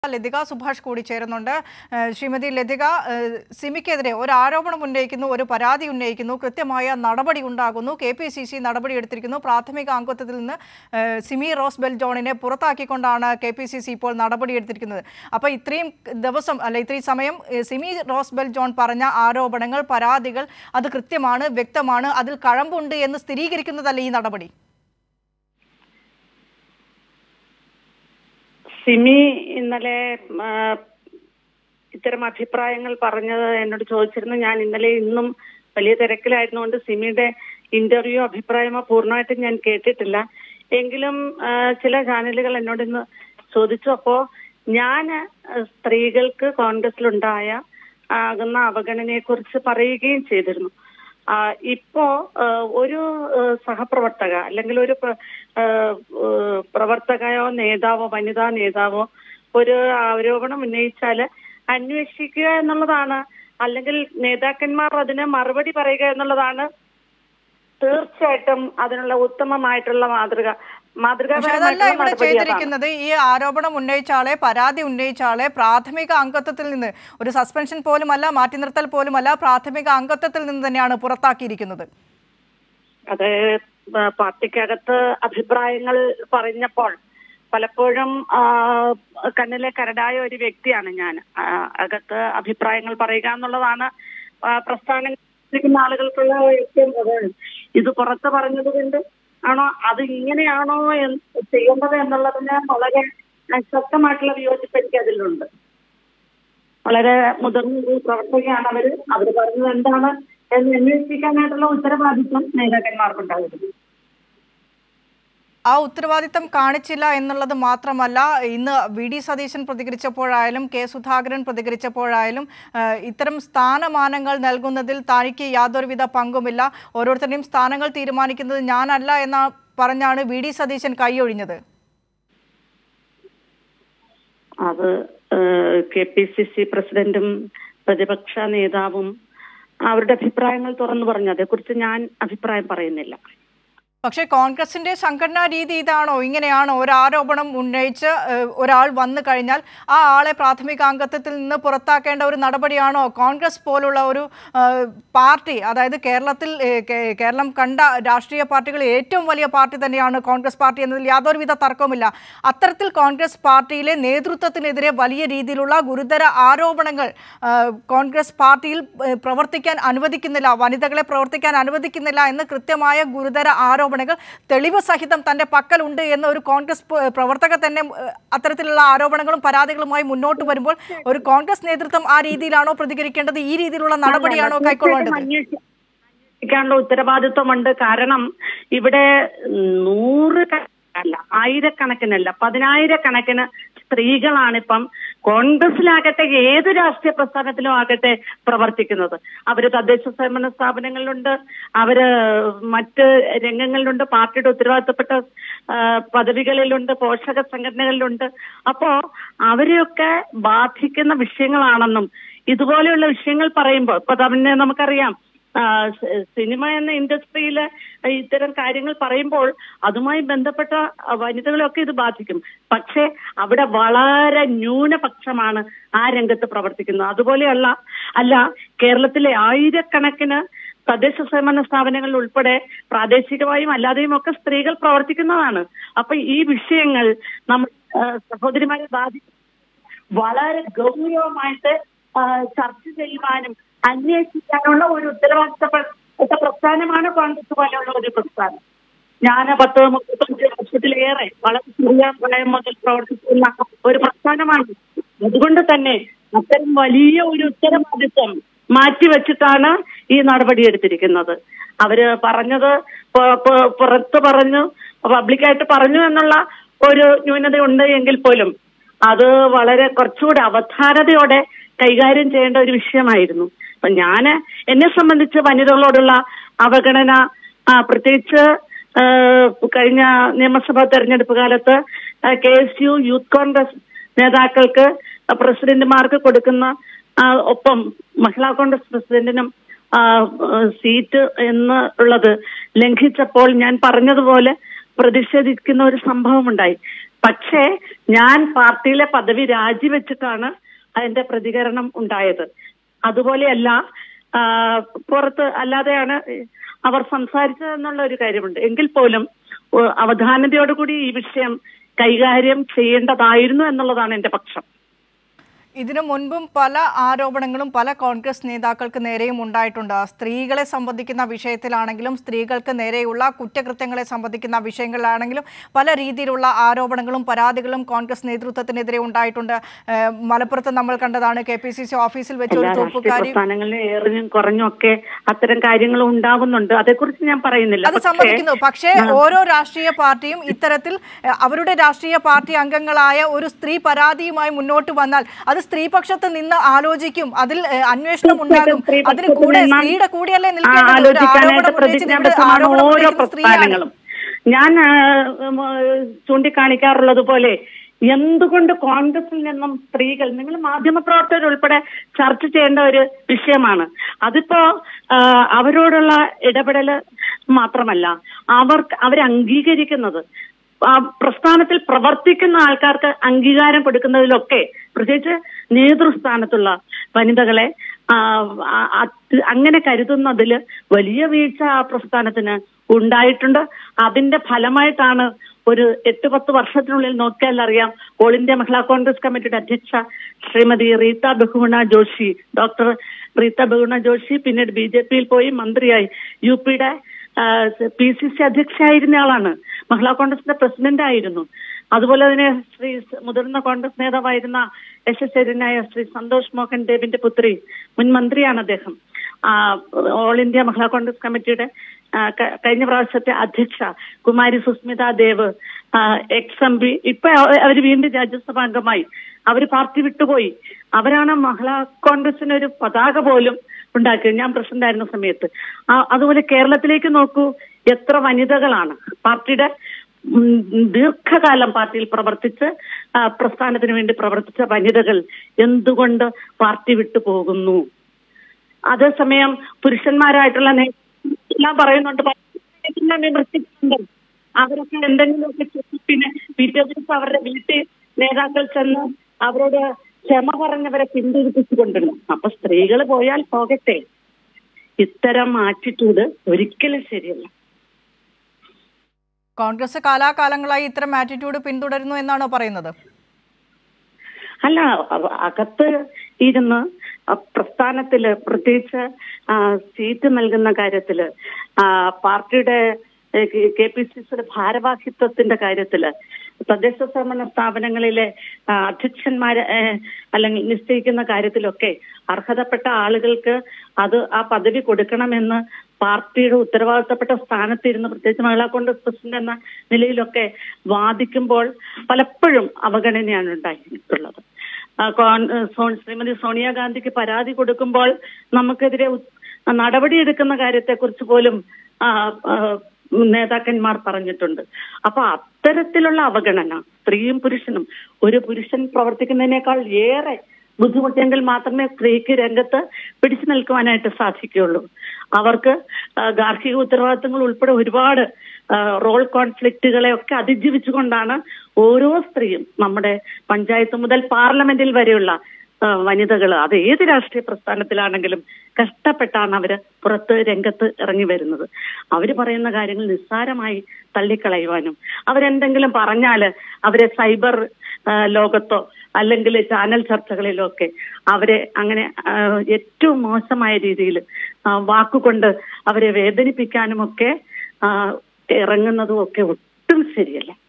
ലതിക സുഭാഷ് കൂടി ചേരുന്നുണ്ട്. ശ്രീമതി ലതിക, സിമിക്കെതിരെ ഒരു ആരോപണം ഉന്നയിക്കുന്നു, ഒരു പരാതി ഉന്നയിക്കുന്നു, കൃത്യമായ നടപടി ഉണ്ടാകുന്നു, KPCC നടപടി എടുത്തിരിക്കുന്നു. പ്രാഥമിക അംഗത്വത്തിൽ നിന്ന് സിമി റോസ് ബെൽ ജോണിനെ പുറത്താക്കിക്കൊണ്ടാണ് KPCC ഇപ്പോൾ നടപടി എടുത്തിരിക്കുന്നത്. അപ്പോൾ ഇത്രയും ദിവസം ഇത്രയും സമയം സിമി റോസ് ബെൽ ജോൺ പറഞ്ഞ ആരോപണങ്ങൾ, പരാതികൾ അത് കൃത്യമാണ്, വ്യക്തമാണ്, അതിൽ കഴമ്പുണ്ട് എന്ന് സ്ഥിരീകരിക്കുന്നതല്ല ഈ നടപടി? സിമി ഇന്നലെ ഇത്തരം അഭിപ്രായങ്ങൾ പറഞ്ഞത് എന്നോട് ചോദിച്ചിരുന്നു. ഞാൻ ഇന്നലെ ഇന്നും വലിയ തിരക്കിലായിരുന്നുകൊണ്ട് സിമിയുടെ ഇന്റർവ്യൂ അഭിപ്രായമോ പൂർണ്ണമായിട്ടും ഞാൻ കേട്ടിട്ടില്ല. എങ്കിലും ചില ചാനലുകൾ എന്നോട് ഇന്ന് ചോദിച്ചു. അപ്പോ ഞാൻ സ്ത്രീകൾക്ക് കോൺഗ്രസിലുണ്ടായ ആകുന്ന അവഗണനയെ കുറിച്ച് പറയുകയും ചെയ്തിരുന്നു. ഇപ്പോ ഒരു സഹപ്രവർത്തക അല്ലെങ്കിൽ ഒരു പ്രവർത്തകയോ നേതാവോ വനിതാ നേതാവോ ഒരു ആരോപണം ഉന്നയിച്ചാല് അന്വേഷിക്കുക എന്നുള്ളതാണ്, അല്ലെങ്കിൽ നേതാക്കന്മാർ അതിന് മറുപടി പറയുക എന്നുള്ളതാണ് തീർച്ചയായിട്ടും അതിനുള്ള ഉത്തമമായിട്ടുള്ള ഇവിടെ ചെയ്തിരിക്കുന്നത്. ഈ ആരോപണം ഉന്നയിച്ച ആളെ, പരാതി ഉന്നയിച്ച ആളെ പ്രാഥമിക അംഗത്വത്തിൽ നിന്ന്, ഒരു സസ്പെൻഷൻ പോലുമല്ല, മാറ്റി നിർത്തൽ പോലുമല്ല, പ്രാഥമിക അംഗത്വത്തിൽ നിന്ന് തന്നെയാണ് പുറത്താക്കിയിരിക്കുന്നത്. അത് പാർട്ടിക്കകത്ത് അഭിപ്രായങ്ങൾ പറഞ്ഞപ്പോൾ പലപ്പോഴും കണ്ണിലെ കരടായ ഒരു വ്യക്തിയാണ് ഞാൻ. അകത്ത് അഭിപ്രായങ്ങൾ പറയുക എന്നുള്ളതാണ് പ്രസ്ഥാനം ആളുകൾക്കുള്ള ഏറ്റവും പ്രധാനം. ഇത് പുറത്ത് പറഞ്ഞത് കൊണ്ട് ആണോ, അത് ഇങ്ങനെയാണോ ചെയ്യേണ്ടത് എന്നുള്ളതിന് വളരെ ശക്തമായിട്ടുള്ള വിയോജിപ്പ് എനിക്ക് അതിലുണ്ട്. വളരെ മുതിർന്ന പ്രവർത്തകയാണ് അവർ പറഞ്ഞത് എന്താണ് എന്ന് അന്വേഷിക്കാനായിട്ടുള്ള ഉത്തരവാദിത്വം നേതാക്കന്മാർക്കുണ്ടായിരുന്നു. ആ ഉത്തരവാദിത്തം കാണിച്ചില്ല എന്നുള്ളത് മാത്രമല്ല, ഇന്ന് VD സതീശൻ പ്രതികരിച്ചപ്പോഴായാലും K സുധാകരൻ പ്രതികരിച്ചപ്പോഴായാലും ഇത്തരം സ്ഥാനമാനങ്ങൾ നൽകുന്നതിൽ തനിക്ക് യാതൊരുവിധ പങ്കുമില്ല, ഓരോരുത്തരുടെയും സ്ഥാനങ്ങൾ തീരുമാനിക്കുന്നത് ഞാനല്ല എന്ന് പറഞ്ഞാണ് VD സതീശൻ കൈയൊഴിഞ്ഞത്. അത് KPCC പ്രസിഡന്റും പ്രതിപക്ഷ നേതാവും അവരുടെ അഭിപ്രായങ്ങൾ തുറന്നു പറഞ്ഞു. അതേക്കുറിച്ച് ഞാൻ അഭിപ്രായം പറയുന്നില്ല. പക്ഷേ കോൺഗ്രസിന്റെ സംഘടനാ രീതി ഇതാണോ? ഇങ്ങനെയാണോ ഒരു ആരോപണം ഉന്നയിച്ച് ഒരാൾ വന്നു കഴിഞ്ഞാൽ ആ ആളെ പ്രാഥമിക അംഗത്വത്തിൽ നിന്ന് പുറത്താക്കേണ്ട ഒരു നടപടിയാണോ കോൺഗ്രസ് പോലുള്ള ഒരു പാർട്ടി, അതായത് കേരളം കണ്ട രാഷ്ട്രീയ പാർട്ടികൾ ഏറ്റവും വലിയ പാർട്ടി തന്നെയാണ് കോൺഗ്രസ് പാർട്ടി എന്നതിൽ യാതൊരുവിധ തർക്കവുമില്ല. അത്തരത്തിൽ കോൺഗ്രസ് പാർട്ടിയിലെ നേതൃത്വത്തിനെതിരെ വലിയ രീതിയിലുള്ള ഗുരുതര ആരോപണങ്ങൾ കോൺഗ്രസ് പാർട്ടിയിൽ പ്രവർത്തിക്കാൻ അനുവദിക്കുന്നില്ല, വനിതകളെ പ്രവർത്തിക്കാൻ അനുവദിക്കുന്നില്ല എന്ന് കൃത്യമായ ഗുരുതര ആരോപണങ്ങൾ തെളിവ് സഹിതം തന്റെ പക്കലുണ്ട് എന്ന് ഒരു കോൺഗ്രസ് പ്രവർത്തക തന്നെ അത്തരത്തിലുള്ള ആരോപണങ്ങളും പരാതികളുമായി മുന്നോട്ട് വരുമ്പോൾ ഒരു കോൺഗ്രസ് നേതൃത്വം ആ രീതിയിലാണോ പ്രതികരിക്കേണ്ടത്? ഈ രീതിയിലുള്ള നടപടിയാണോ കൈക്കൊള്ളേണ്ടത്? അന്വേഷിക്കാനുള്ള ഉത്തരവാദിത്വമുണ്ട്. കാരണം ഇവിടെ 100 അല്ല, 1000-കണക്കിനല്ല, 10,000-കണക്കിന് സ്ത്രീകളാണിപ്പം കോൺഗ്രസിലാകട്ടെ ഏത് രാഷ്ട്രീയ പ്രസ്ഥാനത്തിലും ആകട്ടെ പ്രവർത്തിക്കുന്നത്. അവര് തദ്ദേശ സ്വയംഭരണ സ്ഥാപനങ്ങളിലുണ്ട്, അവര് മറ്റ് രംഗങ്ങളിലുണ്ട്, പാർട്ടിയുടെ ഉത്തരവാദിത്തപ്പെട്ട പദവികളിലുണ്ട്, പോഷക സംഘടനകളിലുണ്ട്. അപ്പോ അവരെയൊക്കെ ബാധിക്കുന്ന വിഷയങ്ങളാണെന്നും ഇതുപോലെയുള്ള വിഷയങ്ങൾ പറയുമ്പോൾ ഇപ്പൊ തന്നെ നമുക്കറിയാം, സിനിമ എന്ന ഇൻഡസ്ട്രിയിൽ ഇത്തരം കാര്യങ്ങൾ പറയുമ്പോൾ അതുമായി ബന്ധപ്പെട്ട വനിതകളൊക്കെ ഇത് ബാധിക്കും. പക്ഷെ അവിടെ വളരെ ന്യൂനപക്ഷമാണ് ആ രംഗത്ത് പ്രവർത്തിക്കുന്നത്. അതുപോലെയല്ല കേരളത്തിലെ 1000-കണക്കിന് തദ്ദേശ സ്വയംഭരണ സ്ഥാപനങ്ങളിൽ ഉൾപ്പെടെ പ്രാദേശികമായും അല്ലാതെയും ഒക്കെ സ്ത്രീകൾ പ്രവർത്തിക്കുന്നതാണ്. അപ്പൊ ഈ വിഷയങ്ങൾ നമ്മൾ സഹോദരിമാരെ ബാധിക്കും. വളരെ ഗൗരവമായിട്ട് ചർച്ച ചെയ്യുവാനും അന്വേഷിക്കാനുള്ള ഒരു ഉത്തരവാദിത്തപ്പെട്ട പ്രസ്ഥാനമാണ് കോൺഗ്രസ് പോലെയുള്ള ഒരു പ്രസ്ഥാനം. ഞാൻ 10-35 വർഷത്തിലേറെ വളരെ ചെറിയ പ്രായം മുതൽ പ്രവർത്തിക്കുന്ന ഒരു പ്രസ്ഥാനമാണ്. അതുകൊണ്ട് തന്നെ അത്തരം വലിയ ഒരു ഉത്തരവാദിത്വം മാറ്റിവെച്ചിട്ടാണ് ഈ നടപടിയെടുത്തിരിക്കുന്നത്. അവര് പറഞ്ഞത് പുറത്ത് പറഞ്ഞു, പബ്ലിക്കായിട്ട് പറഞ്ഞു എന്നുള്ള ഒരു ന്യൂനതയുണ്ട് എങ്കിൽ പോലും അത് വളരെ കുറച്ചുകൂടി അവധാനതയോടെ കൈകാര്യം ചെയ്യേണ്ട ഒരു വിഷയമായിരുന്നു. അപ്പൊ എന്നെ സംബന്ധിച്ച് വനിതകളോടുള്ള അവഗണന, പ്രത്യേകിച്ച് കഴിഞ്ഞ നിയമസഭാ തെരഞ്ഞെടുപ്പ് കാലത്ത് KSU യൂത്ത് കോൺഗ്രസ് നേതാക്കൾക്ക്, പ്രസിഡന്റുമാർക്ക് കൊടുക്കുന്ന ഒപ്പം മഹിളാ കോൺഗ്രസ് പ്രസിഡന്റിനും സീറ്റ് എന്നുള്ളത് ലംഘിച്ചപ്പോൾ ഞാൻ പറഞ്ഞതുപോലെ പ്രതിഷേധിക്കുന്ന ഒരു സംഭവം ഉണ്ടായി. പക്ഷേ ഞാൻ പാർട്ടിയിലെ പദവി രാജിവെച്ചിട്ടാണ് അതിന്റെ പ്രതികരണം ഉണ്ടായത്. അതുപോലെയല്ല പുറത്ത് അല്ലാതെയാണ് അവർ സംസാരിച്ചതെന്നുള്ള ഒരു കാര്യമുണ്ട്. എങ്കിൽ പോലും അവധാനതയോടുകൂടി ഈ വിഷയം കൈകാര്യം ചെയ്യേണ്ടതായിരുന്നു എന്നുള്ളതാണ് എന്റെ പക്ഷം. ഇതിനു മുൻപും പല ആരോപണങ്ങളും പല കോൺഗ്രസ് നേതാക്കൾക്ക് നേരെയും ഉണ്ടായിട്ടുണ്ട്. സ്ത്രീകളെ സംബന്ധിക്കുന്ന വിഷയത്തിലാണെങ്കിലും സ്ത്രീകൾക്ക് നേരെയുള്ള കുറ്റകൃത്യങ്ങളെ സംബന്ധിക്കുന്ന വിഷയങ്ങളിലാണെങ്കിലും പല രീതിയിലുള്ള ആരോപണങ്ങളും പരാതികളും കോൺഗ്രസ് നേതൃത്വത്തിനെതിരെ ഉണ്ടായിട്ടുണ്ട്. മലപ്പുറത്ത് നമ്മൾ കണ്ടതാണ് KPCC ഓഫീസിൽ വെച്ച് ഒരു തൂപ്പുകാരി ഏറിയും കുറഞ്ഞും ഒക്കെ അത്തരം കാര്യങ്ങൾ ഉണ്ടാകുന്നുണ്ട്. അതേക്കുറിച്ച് ഞാൻ പറയുന്നില്ല. അത് സമ്മതിക്കുന്നു. പക്ഷേ ഓരോ രാഷ്ട്രീയ പാർട്ടിയും ഇത്തരത്തിൽ അവരുടെ രാഷ്ട്രീയ പാർട്ടി അംഗങ്ങളായ ഒരു സ്ത്രീ പരാതിയുമായി മുന്നോട്ട് വന്നാൽ അത് സ്ത്രീപക്ഷത്ത് നിന്ന് ആലോചിക്കും, അതിൽ അന്വേഷണം ഉണ്ടാകും. അതിന് കൂടെ സ്ത്രീയുടെ കൂടെയല്ലേ നിൽക്കേണ്ടത്? ഓരോ പ്രസ്ഥാനങ്ങളും ഞാൻ ചൂണ്ടിക്കാണിക്കാറുള്ളത് പോലെ എന്തുകൊണ്ട് കോൺഗ്രസിൽ നിന്നും സ്ത്രീകൾ, നിങ്ങൾ മാധ്യമപ്രവർത്തകർ ഉൾപ്പെടെ ചർച്ച ചെയ്യേണ്ട ഒരു വിഷയമാണ്. അതിപ്പോ അവരോടുള്ള ഇടപെടൽ മാത്രമല്ല, അവരെ അംഗീകരിക്കുന്നത്, പ്രസ്ഥാനത്തിൽ പ്രവർത്തിക്കുന്ന ആൾക്കാർക്ക് അംഗീകാരം കൊടുക്കുന്നതിലൊക്കെ, പ്രത്യേകിച്ച് നേതൃസ്ഥാനത്തുള്ള വനിതകളെ അങ്ങനെ കരുതുന്നതിൽ വലിയ വീഴ്ച ആ പ്രസ്ഥാനത്തിന് ഉണ്ടായിട്ടുണ്ട്. അതിന്റെ ഫലമായിട്ടാണ് ഒരു 8-10 വർഷത്തിനുള്ളിൽ നോക്കിയാൽ അറിയാം, ഓൾ ഇന്ത്യ മഹിളാ കോൺഗ്രസ് കമ്മിറ്റിയുടെ അധ്യക്ഷ ശ്രീമതി റീത്ത ബഹുഗുണ ജോഷി, ഡോക്ടർ റീത്ത ബഹുഗുണ ജോഷി പിന്നീട് BJPയിൽ പോയി മന്ത്രിയായി, UPയുടെ PCC അധ്യക്ഷയായിരുന്ന ആളാണ്, മഹിളാ കോൺഗ്രസിന്റെ പ്രസിഡന്റ് ആയിരുന്നു. അതുപോലെ തന്നെ മുതിർന്ന കോൺഗ്രസ് നേതാവായിരുന്ന യശസ്വരനായ ശ്രീ സന്തോഷ് മോഹൻ ദേവിന്റെ പുത്രി, മുൻ മന്ത്രിയാണ് അദ്ദേഹം. ഓൾ ഇന്ത്യ മഹിളാ കോൺഗ്രസ് കമ്മിറ്റിയുടെ കഴിഞ്ഞ പ്രാവശ്യത്തെ അധ്യക്ഷ കുമാരി സുസ്മിത ദേവ്, ex-MP, ഇപ്പൊ അവര് വീണ്ടും രാജ്യസഭാ അംഗമായി. അവര് പാർട്ടി വിട്ടുപോയി. അവരാണ് മഹിളാ കോൺഗ്രസിന് ഒരു പതാക പോലും ഉണ്ടാക്കിയത് ഞാൻ പ്രസിഡന്റ് ആയിരുന്ന സമയത്ത്. അതുപോലെ കേരളത്തിലേക്ക് നോക്കൂ, എത്ര വനിതകളാണ് പാർട്ടിയുടെ ദീർഘകാലം പാർട്ടിയിൽ പ്രവർത്തിച്ച് പ്രസ്ഥാനത്തിന് വേണ്ടി പ്രവർത്തിച്ച വനിതകൾ എന്തുകൊണ്ട് പാർട്ടി വിട്ടു പോകുന്നു? അതേസമയം പുരുഷന്മാരായിട്ടുള്ള എല്ലാം പറയുന്നുണ്ട്, വിമർശിക്കുന്നുണ്ട്. അവരൊക്കെ എന്തെങ്കിലുമൊക്കെ പിന്നെ പിറ്റേ ദിവസം അവരുടെ വീട്ടിൽ നേതാക്കൾ ചെന്ന് അവരോട് ക്ഷമ പറഞ്ഞവരെ പിന്തിരിപ്പിച്ചുകൊണ്ടിരുന്നു. അപ്പൊ സ്ത്രീകൾ പോയാൽ പോകട്ടെ, ഇത്തരം ആറ്റിറ്റ്യൂഡ് ഒരിക്കലും ശരിയല്ല. കോൺഗ്രസ് കാലാകാലങ്ങളായി ഇത്തരം ആറ്റിറ്റ്യൂഡ് പിന്തുടരുന്നു എന്നാണോ പറയുന്നത്? അല്ല, അകത്ത് ഇരുന്ന് പ്രസ്ഥാനത്തില് പ്രത്യേകിച്ച് സീറ്റ് നൽകുന്ന കാര്യത്തില്, പാർട്ടിയുടെ KPCCയുടെ ഭാരവാഹിത്വത്തിന്റെ കാര്യത്തില്, തദ്ദേശ സ്വയംഭരണ സ്ഥാപനങ്ങളിലെ അധ്യക്ഷന്മാരെ അല്ലെങ്കിൽ നിശ്ചയിക്കുന്ന കാര്യത്തിലൊക്കെ അർഹതപ്പെട്ട ആളുകൾക്ക് ആ പദവി കൊടുക്കണമെന്ന് പാർട്ടിയുടെ ഉത്തരവാദിത്തപ്പെട്ട സ്ഥാനത്തിരുന്ന്, പ്രത്യേകിച്ച് മഹിളാ കോൺഗ്രസ് പ്രസിഡന്റ് എന്ന നിലയിലൊക്കെ വാദിക്കുമ്പോൾ പലപ്പോഴും അവഗണനയാണ് ഉണ്ടായിട്ടുള്ളത്. ശ്രീമതി സോണിയാഗാന്ധിക്ക് പരാതി കൊടുക്കുമ്പോൾ നമുക്കെതിരെ നടപടിയെടുക്കുന്ന കാര്യത്തെക്കുറിച്ച് പോലും നേതാക്കന്മാർ പറഞ്ഞിട്ടുണ്ട്. അപ്പൊ അത്തരത്തിലുള്ള അവഗണന, സ്ത്രീയും പുരുഷനും, ഒരു പുരുഷൻ പ്രവർത്തിക്കുന്നതിനേക്കാൾ ഏറെ ബുദ്ധിമുട്ടെങ്കിൽ മാത്രമേ സ്ത്രീക്ക് രംഗത്ത് പിടിച്ചു നിൽക്കുവാനായിട്ട് സാധിക്കുകയുള്ളൂ. അവർക്ക് ഗാർഹിക ഉത്തരവാദിത്തങ്ങൾ ഉൾപ്പെടെ ഒരുപാട് റോൾ കോൺഫ്ലിക്റ്റുകളെ ഒക്കെ അതിജീവിച്ചുകൊണ്ടാണ് ഓരോ സ്ത്രീയും, നമ്മുടെ പഞ്ചായത്ത് മുതൽ പാർലമെന്റിൽ വരെയുള്ള വനിതകൾ, അത് ഏത് രാഷ്ട്രീയ പ്രസ്ഥാനത്തിലാണെങ്കിലും കഷ്ടപ്പെട്ടാണ് അവര് പുറത്ത് രംഗത്ത് ഇറങ്ങി വരുന്നത്. അവര് പറയുന്ന കാര്യങ്ങൾ നിസ്സാരമായി തള്ളിക്കളയുവാനും, അവരെന്തെങ്കിലും പറഞ്ഞാല് അവരെ സൈബർ ലോകത്തോ അല്ലെങ്കിൽ ചാനൽ ചർച്ചകളിലോ ഒക്കെ അവരെ അങ്ങനെ ഏറ്റവും മോശമായ രീതിയിൽ വാക്കുകൊണ്ട് അവരെ വേദനിപ്പിക്കാനും ഒക്കെ ഇറങ്ങുന്നതും ഒക്കെ ഒട്ടും ശരിയല്ല.